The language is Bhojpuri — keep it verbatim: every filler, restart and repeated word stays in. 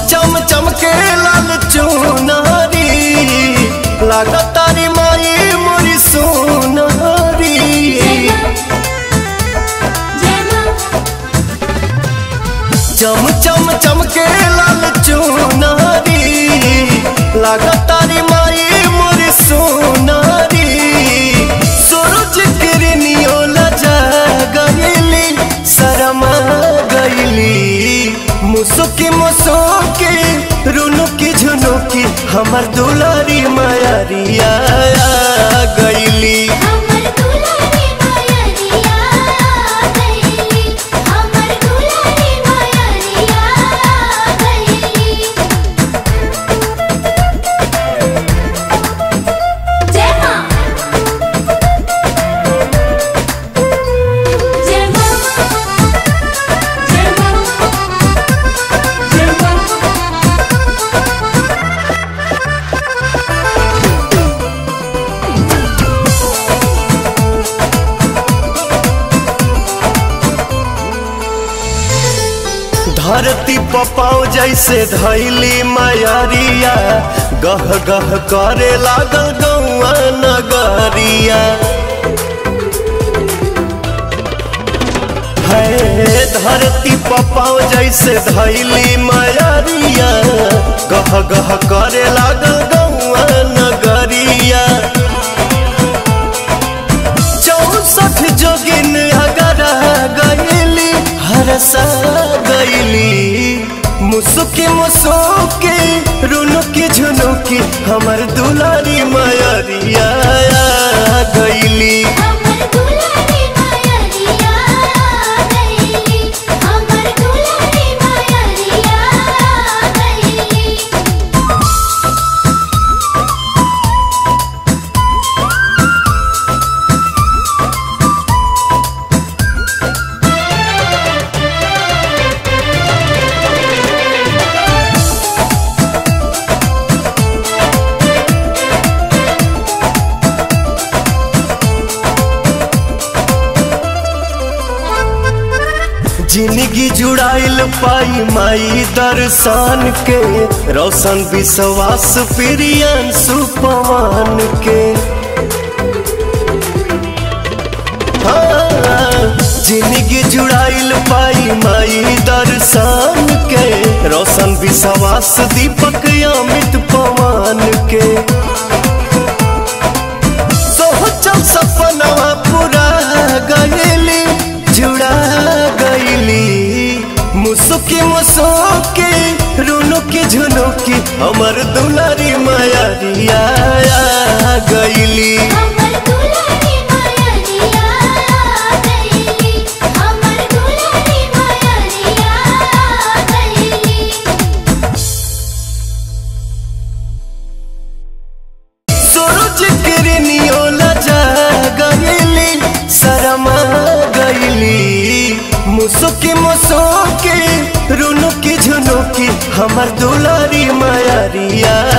चम चमके लाल चुनारी लागा तारी माई मोरी सोनारी। चम चम चमके लाल चुनारी लागा तारी माई मोरी सोनारी। सूरज किरनियो लजा गईली शरमा गईली मुसुकी मुसुकी रुनुकी झुनुकी हमर दुलारी मायरिया गईली। धरती पपाओ जैसे धैली मायरिया गह गह करे लागल गौआ नगरिया। है धरती पपाओ जैसे धैली मायरिया गह गह करे लागल गौआ नगरिया। चौसठ जोगिन अगर गईली हरसा गईली मुसुकी मुसुकी रुनुकी झुनुकी हमर दुलारी मायरिया गईली। जिंदगी जुड़ाइल पाई माई दर्शन के रोशन विश्वास प्रियन सुपवान के। हाँ जिंदगी जुड़ाइल पाई माई दर्शन के रोशन विश्वास दीपक अमित पवन के। सोचल सपना पूरा गईली जुड़ा गईली मुसुकी मुसुकी रुनुकी झुनुकी हमर दुलारी मायरिया गईली। सूरज किरनियो लजा गईली शरमा गईली मुसुकी मुसुकी रुनुकी झुनुकी हमर दुलारी मायरिया।